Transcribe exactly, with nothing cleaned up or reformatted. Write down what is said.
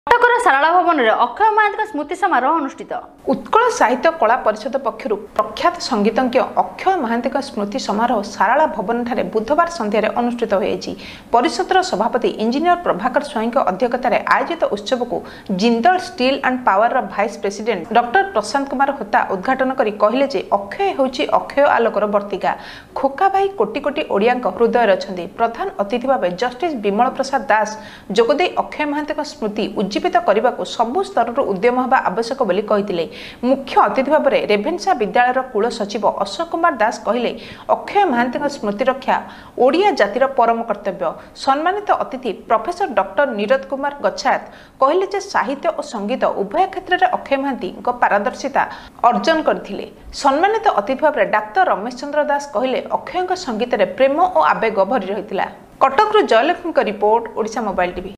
कटकर सारला भवन में अक्षय महांती स्मृति समारोह अनुष्ठित। उत्कल साहित्य कला परिषद पक्षर प्रख्यात संगीतज्ञ अक्षय महांती स्मृति समारोह सारला भवन ठारे बुधवार संध्यारे अनुष्ठित होइछि। परिषदर सभापति इंजीनियर प्रभाकर स्वाई अध्यक्षतार आयोजित उत्सव को Jindal steel and power vice president doctor Prashant Kumar होता उद्घाटन करी कहले जे अक्षय होछि अक्षय आलोकर वर्तिका। खोका भाई कोटी कोटी ओडिया हृदय अच्छी। प्रधान अतिथि भाव जस्टिस विमल प्रसाद दास जोगदे अक्षय महांती स्मृति उज्जीवित करने को सबु स्तर उद्यम होगा आवश्यक बोली कहिथिले। मुख्य अतिथि भाव में रेभेन्सा विद्यालय कुल सचिव अशोक कुमार दास कहले अक्षय महांती स्मृति रक्षा ओडिया जातिर परम कर्तव्य। सम्मानित अतिथि प्रोफेसर डॉक्टर नीरद कुमार गच्छात कहले जे साहित्य और संगीत उभय क्षेत्र में अक्षय महांती पारदर्शिता अर्जन करथिले। सम्मानित अतिथि भाव में डाक्टर रमेश चंद्र दास कहले अक्षय संगीत में प्रेम और आवेग भरी रही। Cuttack Jayalakshmi report Odisha mobile TV.